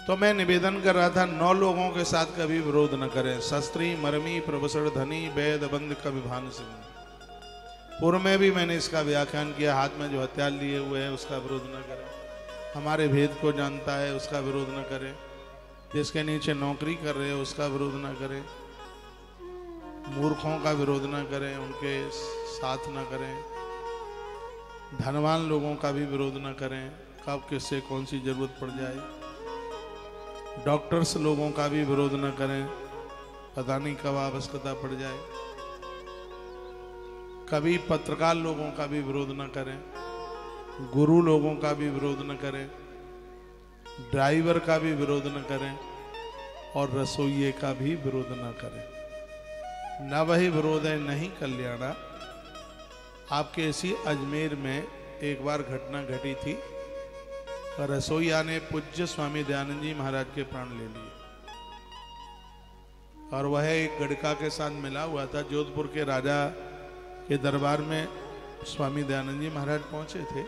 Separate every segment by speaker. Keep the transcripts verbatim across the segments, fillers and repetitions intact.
Speaker 1: तो मैं निवेदन कर रहा था, नौ लोगों के साथ कभी विरोध न करें। शस्त्री मरमी प्रभुसर धनी वेद बंद कविभान सिंह। पूर्व में भी मैंने इसका व्याख्यान किया। हाथ में जो हथियार लिए हुए हैं उसका विरोध न करें। हमारे भेद को जानता है उसका विरोध न करें। जिसके नीचे नौकरी कर रहे हो उसका विरोध न करें। मूर्खों का विरोध न करें, उनके साथ न करें। धनवान लोगों का भी विरोध न करें, कब किससे कौन सी जरूरत पड़ जाए। डॉक्टर्स लोगों का भी विरोध न करें, पता नहीं कब आवश्यकता पड़ जाए। कभी पत्रकार लोगों का भी विरोध न करें, गुरु लोगों का भी विरोध न करें, ड्राइवर का भी विरोध न करें और रसोइये का भी विरोध न करें। न वही विरोध है नहीं कल्याणा। आपके इसी अजमेर में एक बार घटना घटी थी। रसोईया ने पूज्य स्वामी दयानंद जी महाराज के प्राण ले लिए और वह एक गड़का के साथ मिला हुआ था। जोधपुर के राजा के दरबार में स्वामी दयानंद जी महाराज पहुंचे थे,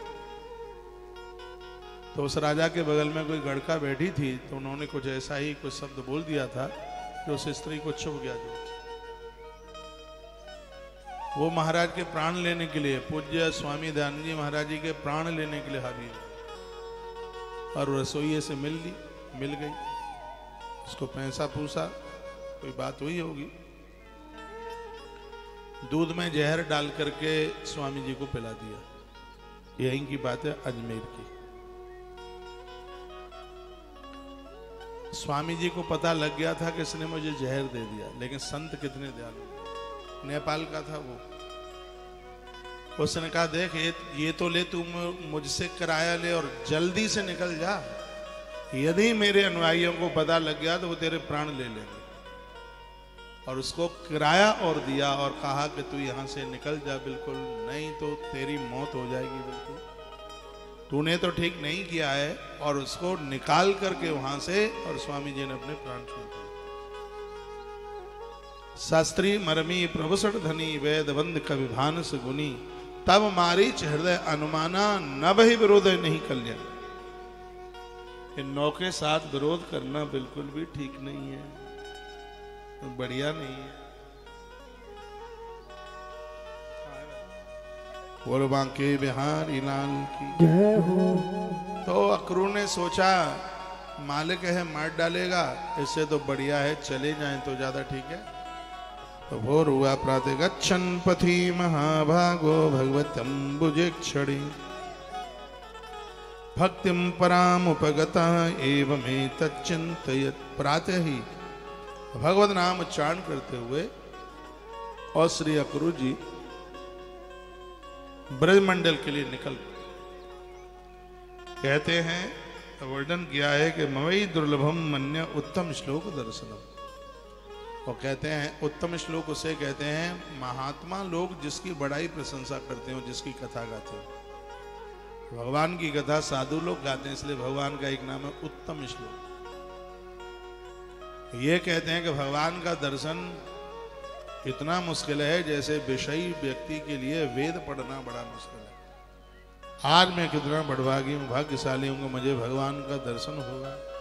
Speaker 1: तो उस राजा के बगल में कोई गड़का बैठी थी, तो उन्होंने कुछ ऐसा ही कुछ शब्द बोल दिया था जो उस स्त्री को छुप गया। जो वो महाराज के प्राण लेने के लिए, पूज्य स्वामी दयानंद जी महाराज जी के प्राण लेने के लिए हाजिर, और रसोइये से मिल ली, मिल गई। उसको पैसा पूछा, कोई बात हुई होगी। दूध में जहर डाल करके स्वामी जी को पिला दिया। यहीं की बात है, अजमेर की। स्वामी जी को पता लग गया था कि इसने मुझे जहर दे दिया, लेकिन संत कितने दयालु। नेपाल का था वो। उसने कहा, देख ये, ये तो ले, तू मुझसे किराया ले और जल्दी से निकल जा। यदि मेरे अनुयायियों को पता लग गया तो वो तेरे प्राण ले लेंगे। और उसको किराया और दिया और कहा कि तू यहां से निकल जा, बिल्कुल नहीं तो तेरी मौत हो जाएगी। बिल्कुल तूने तो ठीक नहीं किया है। और उसको निकाल करके वहां से, और स्वामी जी ने अपने प्राण छोड़ दिए। शास्त्री मरमी प्रभुसर धनी वेद बंद कविभान से गुनी। तब मारीच हृदय अनुमाना न बही विरोध नहीं कल्याण। इन नौ के साथ विरोध करना बिल्कुल भी ठीक नहीं है, बढ़िया नहीं है। बोलो बांके बिहारी लाल की जय हो। तो अक्रू ने सोचा मालिक है मार डालेगा, इससे तो बढ़िया है चले जाएं तो ज्यादा ठीक है। तो भोर हुआ प्रातः गच्छन् पथि महाभागो भगवत्यम्बुजेक्षणी भक्तिम परामुपगता एवमेतच्चिन्तयत्। प्रातः ही भगवत नाम उच्चारण करते हुए और श्री अक्रू जी ब्रजमंडल के लिए निकल। कहते हैं, वर्णन किया है कि मवई दुर्लभम मन्य उत्तम श्लोक दर्शनम। और कहते हैं उत्तम श्लोक उसे कहते हैं महात्मा लोग जिसकी बड़ाई प्रशंसा करते हो, जिसकी कथा गाते हो। भगवान की कथा साधु लोग गाते हैं, इसलिए भगवान का एक नाम है उत्तम श्लोक। ये कहते हैं कि भगवान का दर्शन इतना मुश्किल है जैसे विषयी व्यक्ति के लिए वेद पढ़ना बड़ा मुश्किल है। आज मैं कितना बड़भागी हूँ, भाग्यशाली हूँ, मुझे भगवान का दर्शन होगा।